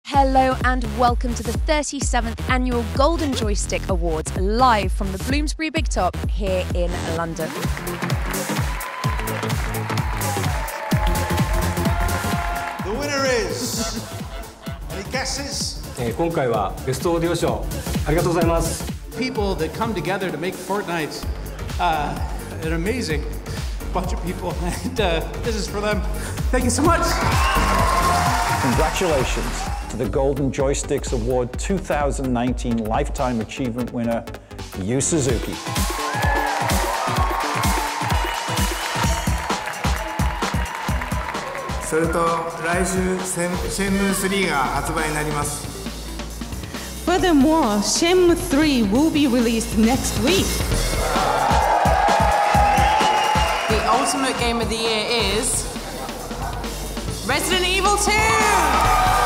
Hello and welcome to the 37th Annual Golden Joystick Awards, live from the Bloomsbury Big Top here in London. The winner is... Any guesses? 今回はベストオーディオ賞ありがとうございます。 People that come together to make Fortnite an amazing bunch of people, and this is for them. Thank you so much. Congratulations to the Golden Joysticks Award 2019 Lifetime Achievement winner, Yu Suzuki. それと来週シェンムー3が発売になります。 Furthermore, Shenmue 3 will be released next week. The ultimate game of the year is Resident Evil 2!